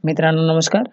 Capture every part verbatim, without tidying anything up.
मित्रांनो नमस्कार.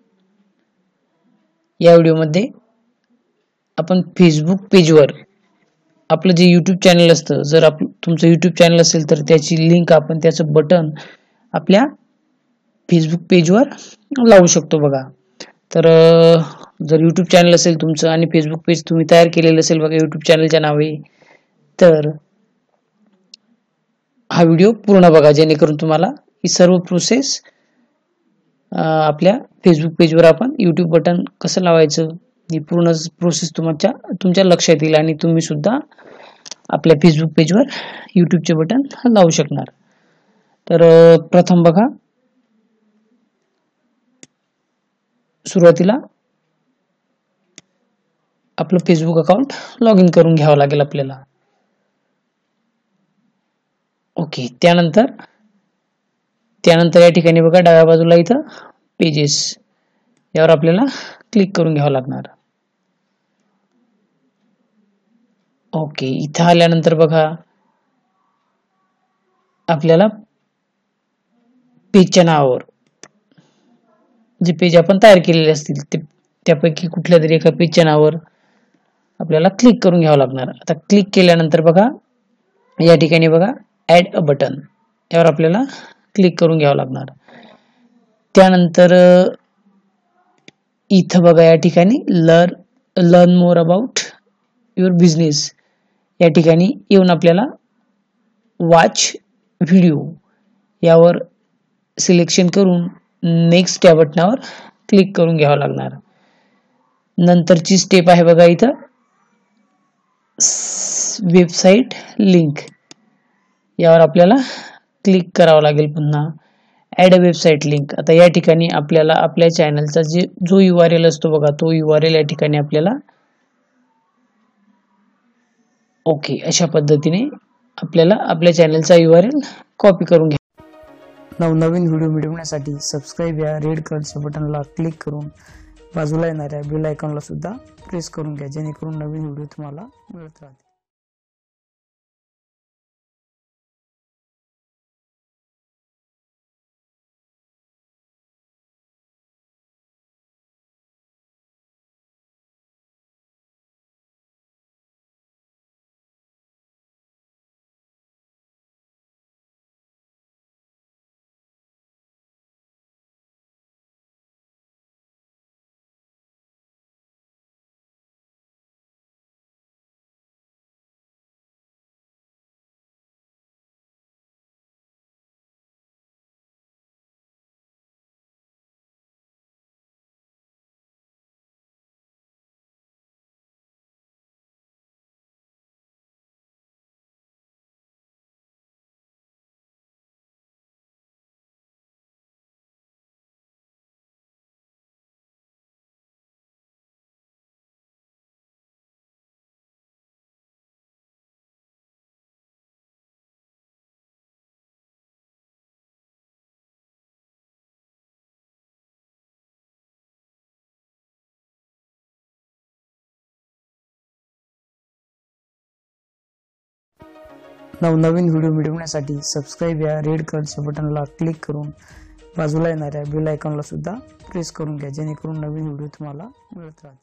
या व्हिडिओमध्ये आपण फेसबुक पेजवर आपलं जे यूट्यूब चॅनल असतं, जर आप तुमचं यूट्यूब चॅनल असेल तर त्याची लिंक आपण त्याचं बटन आपल्या फेसबुक पेजवर लावू शकतो बघा. तर जर यूट्यूब चॅनल असेल तुमचं आणि फेसबुक पेज तुम्ही तयार केलेलं असेल बघा यूट्यूब चॅनलच्या नावे, तर हा व्हिडिओ पूर्ण बघा जेणेकरून तुम्हाला ही सर्व प्रोसेस आपल्या फेसबुक पेजवर आपण यूट्यूब बटन कसं लावायचं ही पूर्ण प्रोसेस तुमच्या तुमच्या लक्षात येईल आणि तुम्ही सुद्धा आपल्या फेसबुक पेजवर यूट्यूबचे बटन लावू शकणार. तर प्रथम बघा, सुरुवातीला आपलं फेसबुक अकाउंट लॉग इन करून घ्यावं लागेल आपल्याला. ओके, त्यानंतर त्यानंतर या ठिकाणी बघा डाव्या बाजूला इथं पेजेस यावर आपल्याला क्लिक करून घ्यावं लागणार. ओके, इथं आल्यानंतर बघा आपल्याला पेजच्या नावावर जे पेज आपण तयार केलेले असतील ते त्यापैकी कुठल्या तरी एका पेजच्या नावावर आपल्याला क्लिक करून घ्यावं लागणार. आता क्लिक केल्यानंतर बघा या ठिकाणी बघा ऍड अ बटन यावर आपल्याला क्लिक करून घ्यावं लागणार. त्यानंतर इथं बघा या ठिकाणी learn learn more about your business या ठिकाणी येऊन आपल्याला वॉच व्हिडिओ यावर सिलेक्शन करून नेक्स्ट या बटनावर क्लिक करून घ्यावं लागणार. नंतरची स्टेप आहे बघा इथं वेबसाईट लिंक यावर आपल्याला क्लिक करावं लागेल. पुन्हा ऍड अ वेबसाईट लिंक. आता या ठिकाणी आपल्याला आपल्या चॅनलचा जे जो यू आर एल असतो बघा तो यू आर एल या ठिकाणी आपल्याला ओके अशा पद्धतीने आपल्याला आपल्या चॅनलचा यू आर एल कॉपी करून घ्या. नवनवीन व्हिडिओ मिळवण्यासाठी सबस्क्राईब या रेड कलरच्या बटनला क्लिक करून बाजूला येणाऱ्या बेल आयकॉनला सुद्धा प्रेस करून घ्या जेणेकरून नवीन व्हिडिओ तुम्हाला मिळत राहतील. नवनवीन व्हिडिओ मिळवण्यासाठी सबस्क्राईब या रेड कलरच्या बटनला क्लिक करून बाजूला येणाऱ्या बेल आयकॉनला सुद्धा प्रेस करून घ्या जेणेकरून नवीन व्हिडिओ तुम्हाला मिळत राहतील.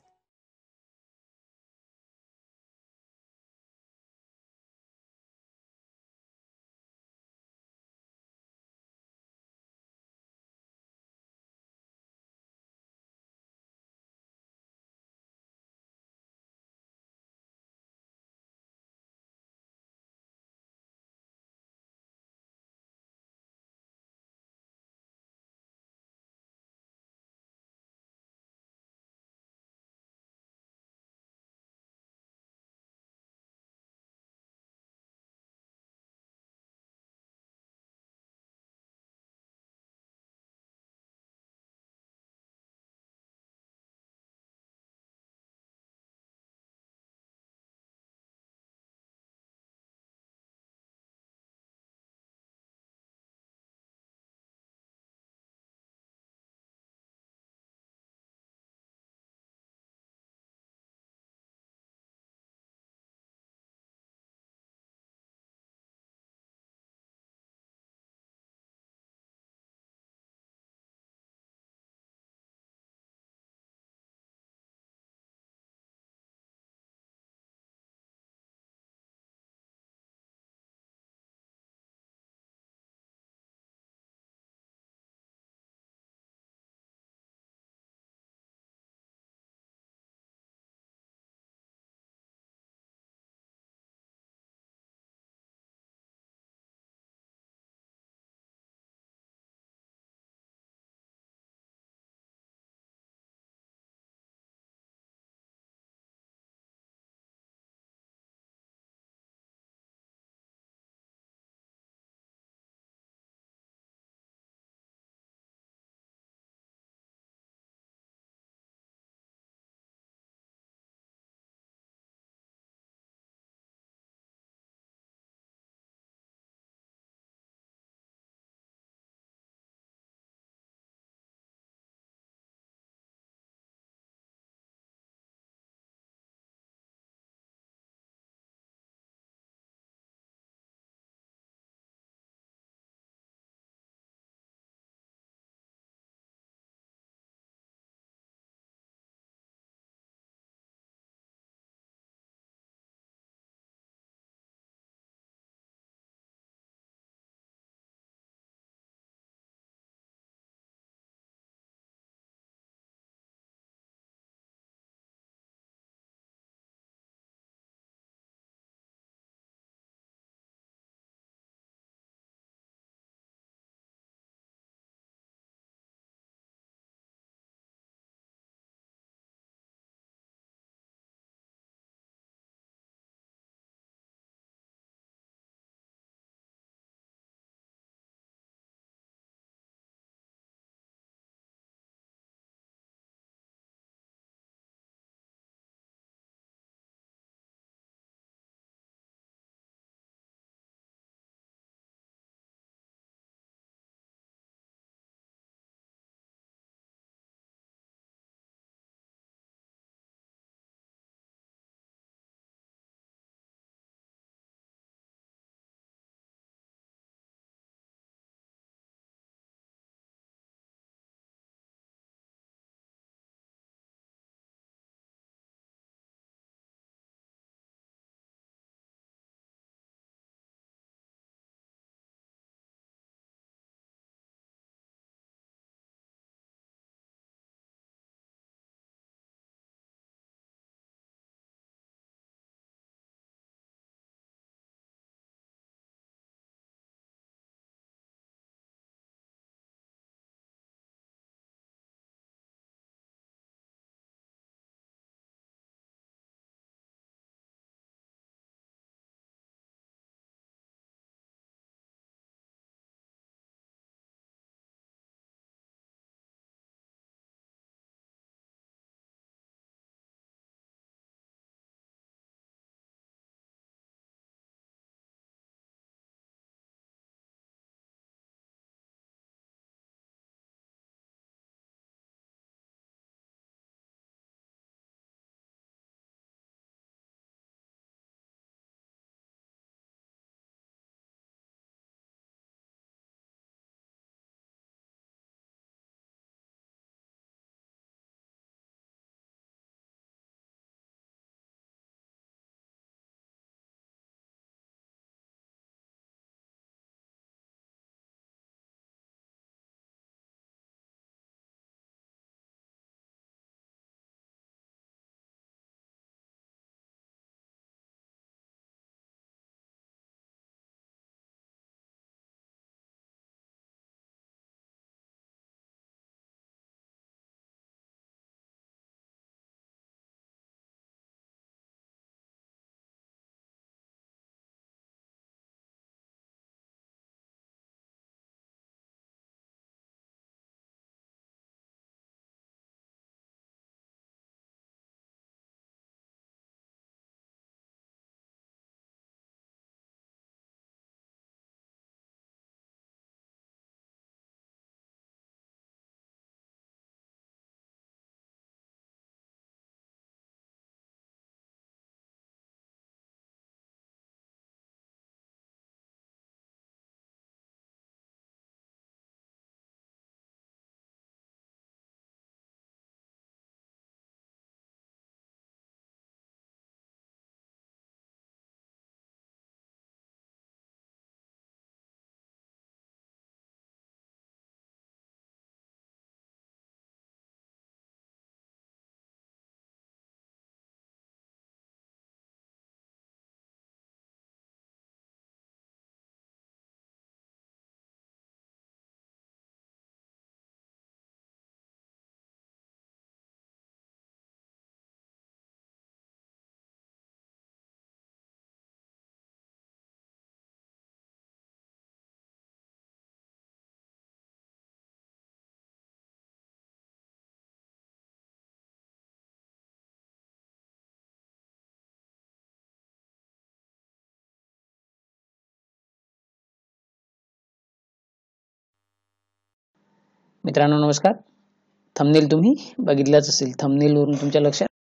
मित्रांनो नमस्कार. थंबनेल तुम्ही बघितलाच असेल. थंबनेल वरून तुमच्या लक्षात